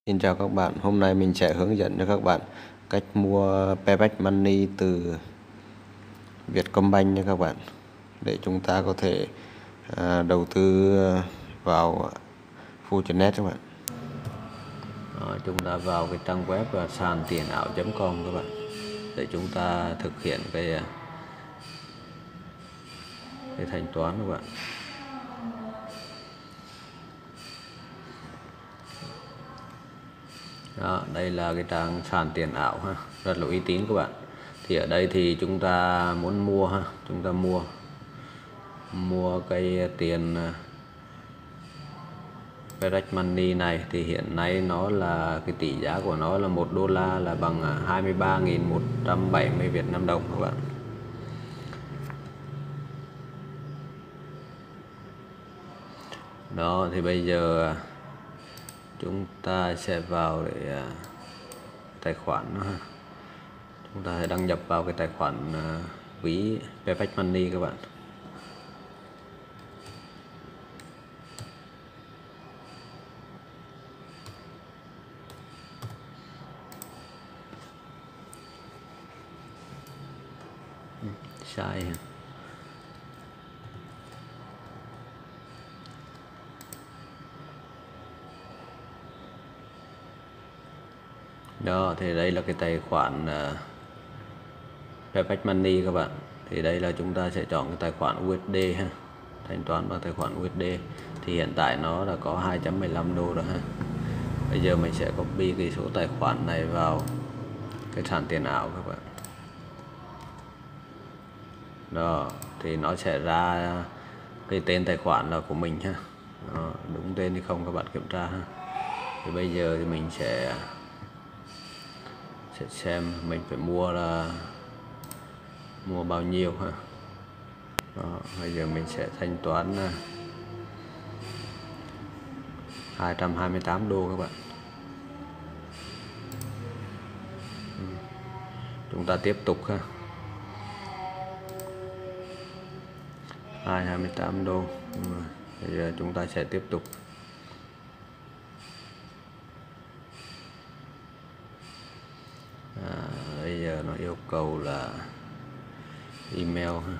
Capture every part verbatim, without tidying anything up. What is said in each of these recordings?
Xin chào các bạn, hôm nay mình sẽ hướng dẫn cho các bạn cách mua Payback Money từ Vietcombank nha các bạn, để chúng ta có thể à, đầu tư vào Fullnet các bạn. Đó, chúng ta vào cái trang web là sàn tiền ảo chấm com các bạn, để chúng ta thực hiện cái cái thanh toán các bạn. Đó, đây là cái trang sàn tiền ảo ha, rất là uy tín các bạn. Thì ở đây thì chúng ta muốn mua ha, chúng ta mua mua cái tiền Payback Money này thì hiện nay nó là cái tỷ giá của nó là một đô la là bằng hai mươi ba nghìn một trăm bảy mươi Việt Nam đồng các bạn. Đó thì bây giờ chúng ta sẽ vào để tài khoản nó ha. Chúng ta sẽ đăng nhập vào cái tài khoản ví Payback Money các bạn. Sai ha. Đó thì đây là cái tài khoản uh, Payback Money các bạn. Thì đây là chúng ta sẽ chọn cái tài khoản u ét đê ha, thanh toán bằng tài khoản u ét đê. Thì hiện tại nó đã có hai trăm mười lăm đô rồi ha. Bây giờ mình sẽ copy cái số tài khoản này vào cái sàn tiền ảo các bạn. Đó thì nó sẽ ra cái tên tài khoản là của mình ha. Đó, đúng tên thì không các bạn kiểm tra ha. Thì bây giờ thì mình sẽ sẽ xem mình phải mua là mua bao nhiêu ha. Đó, bây giờ mình sẽ thanh toán hai trăm hai mươi tám đô các bạn. Chúng ta tiếp tục ha. hai trăm hai mươi tám đô. Bây giờ chúng ta sẽ tiếp tục. À, bây giờ nó yêu cầu là email ha.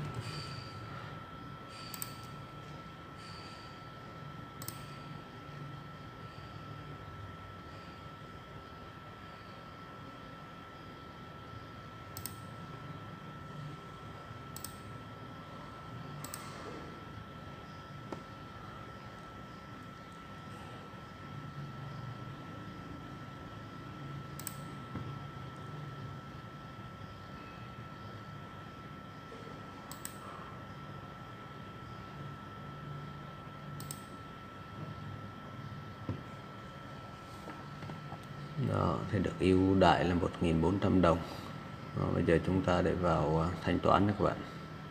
Đó, thì được ưu đãi là một nghìn bốn trăm đồng. Đó, bây giờ chúng ta để vào thanh toán các bạn.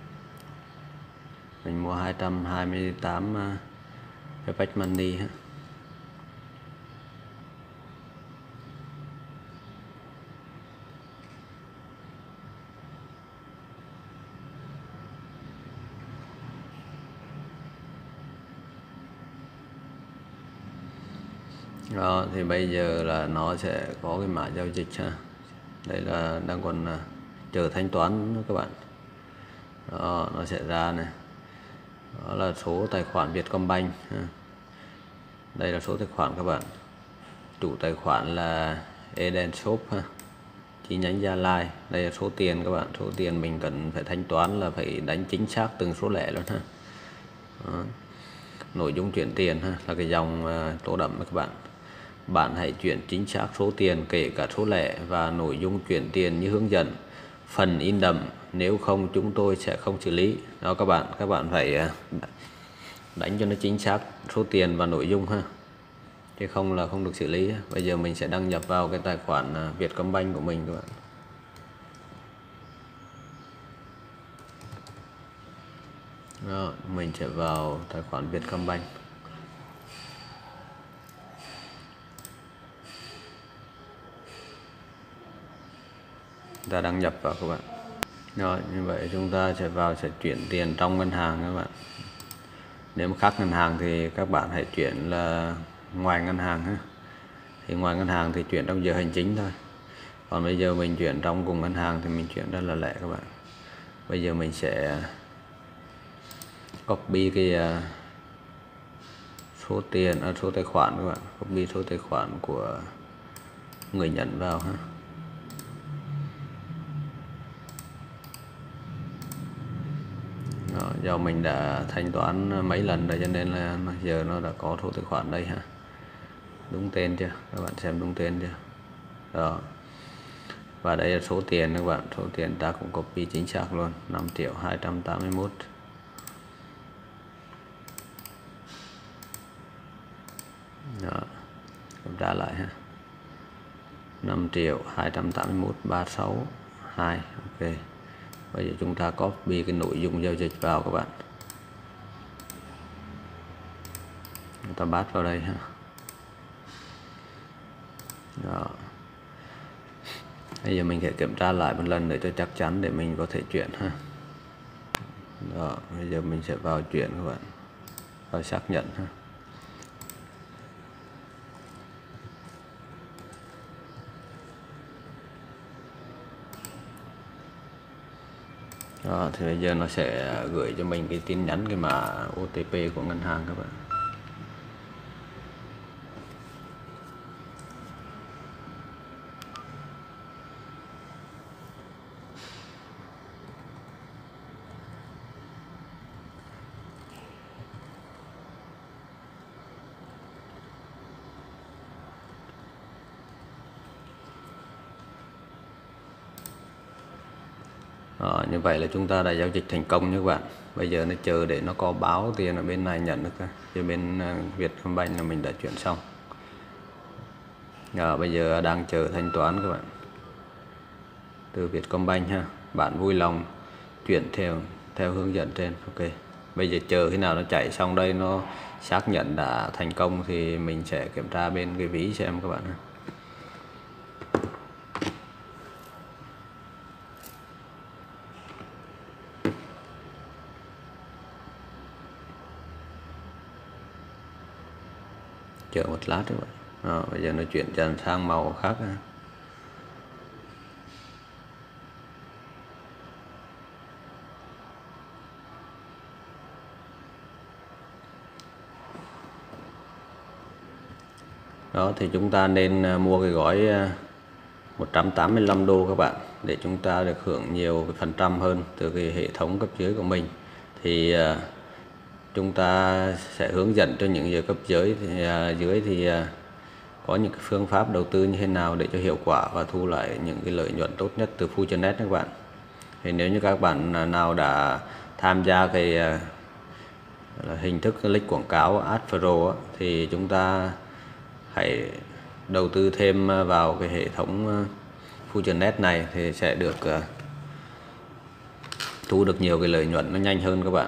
Mình mua hai trăm hai mươi tám uh, Payback Money ha. Đó thì bây giờ là nó sẽ có cái mã giao dịch ha. Đây là đang còn uh, chờ thanh toán nữa các bạn. Đó, nó sẽ ra này. Đó là số tài khoản Vietcombank ha. Đây là số tài khoản các bạn. Chủ tài khoản là Eden Shop ha, chi nhánh Gia Lai. Đây là số tiền các bạn. Số tiền mình cần phải thanh toán là phải đánh chính xác từng số lẻ luôn ha. Đó. Nội dung chuyển tiền ha, là cái dòng uh, tô đậm các bạn. Bạn hãy chuyển chính xác số tiền kể cả số lẻ và nội dung chuyển tiền như hướng dẫn. Phần in đậm, nếu không chúng tôi sẽ không xử lý. Đó các bạn, các bạn phải đánh cho nó chính xác số tiền và nội dung ha, chứ không là không được xử lý. Bây giờ mình sẽ đăng nhập vào cái tài khoản Vietcombank của mình các bạn. Đó, mình sẽ vào tài khoản Vietcombank. Ta đăng nhập vào các bạn. Rồi như vậy chúng ta sẽ vào sẽ chuyển tiền trong ngân hàng các bạn. Nếu mà khác ngân hàng thì các bạn hãy chuyển là ngoài ngân hàng ha. Thì ngoài ngân hàng thì chuyển trong giờ hành chính thôi. Còn bây giờ mình chuyển trong cùng ngân hàng thì mình chuyển rất là lẹ các bạn. Bây giờ mình sẽ copy cái số tiền, à, số tài khoản các bạn, copy số tài khoản của người nhận vào ha. Đó, do mình đã thanh toán mấy lần rồi cho nên là giờ nó đã có số tài khoản đây ha. Đúng tên chưa? Các bạn xem đúng tên chưa? Đó. Và đây là số tiền các bạn, số tiền ta cũng copy chính xác luôn, năm triệu hai trăm tám mươi mốt. Đó. Kiểm tra lại ha. năm triệu hai trăm tám mươi mốt ba sáu hai. Ok. Bây giờ chúng ta copy cái nội dung giao dịch vào các bạn. Chúng ta bắt vào đây ha. Đó. Bây giờ mình sẽ kiểm tra lại một lần để cho chắc chắn để mình có thể chuyển ha. Đó, bây giờ mình sẽ vào chuyển các bạn, vào xác nhận ha. Đó, thì bây giờ nó sẽ gửi cho mình cái tin nhắn, cái mã o tê pê của ngân hàng các bạn. Đó, như vậy là chúng ta đã giao dịch thành công nha các bạn. Bây giờ nó chờ để nó có báo tiền ở bên này nhận được, chứ bên Vietcombank là mình đã chuyển xong. Đó, bây giờ đang chờ thanh toán các bạn từ Vietcombank ha. Bạn vui lòng chuyển theo theo hướng dẫn trên. Ok. Bây giờ chờ khi nào nó chạy xong đây, nó xác nhận đã thành công thì mình sẽ kiểm tra bên cái ví xem các bạn ha. Chờ một lát các bạn. Đó, bây giờ nó chuyển dần sang màu khác ha. Đó, thì chúng ta nên mua cái gói một trăm tám mươi lăm đô các bạn, để chúng ta được hưởng nhiều cái phần trăm hơn từ cái hệ thống cấp dưới của mình. Thì uh, chúng ta sẽ hướng dẫn cho những giờ cấp dưới thì uh, dưới thì uh, có những cái phương pháp đầu tư như thế nào để cho hiệu quả và thu lại những cái lợi nhuận tốt nhất từ FutureNet các bạn. Thì nếu như các bạn nào đã tham gia cái uh, hình thức click quảng cáo Ad Pro thì chúng ta hãy đầu tư thêm vào cái hệ thống FutureNet này thì sẽ được uh, thu được nhiều cái lợi nhuận nó nhanh hơn các bạn.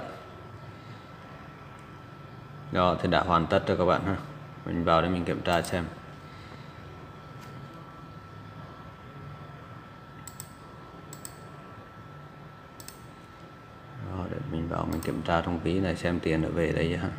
Đó, thì đã hoàn tất rồi các bạn ha. Mình vào để mình kiểm tra xem. Đó, để mình vào mình kiểm tra trong ví này xem tiền đã về đây ha.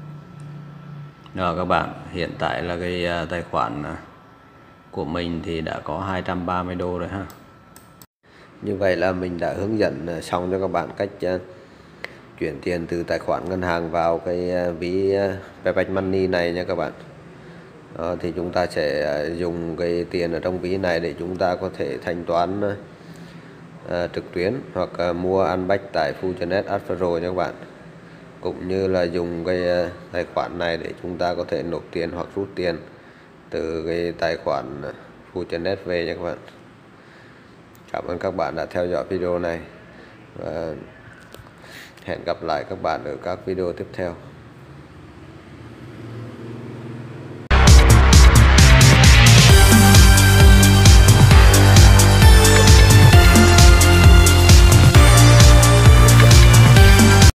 Đó các bạn, hiện tại là cái tài khoản của mình thì đã có hai trăm ba mươi đô rồi ha. Như vậy là mình đã hướng dẫn xong cho các bạn cách chuyển tiền từ tài khoản ngân hàng vào cái ví Pepex Money này nha các bạn. Đó, thì chúng ta sẽ dùng cái tiền ở trong ví này để chúng ta có thể thanh toán uh, trực tuyến hoặc uh, mua ăn bách tại FutureNet Ad Pro nha các bạn. Cũng như là dùng cái tài khoản này để chúng ta có thể nộp tiền hoặc rút tiền từ cái tài khoản FutureNet về nha các bạn. Cảm ơn các bạn đã theo dõi video này và hẹn gặp lại các bạn ở các video tiếp theo.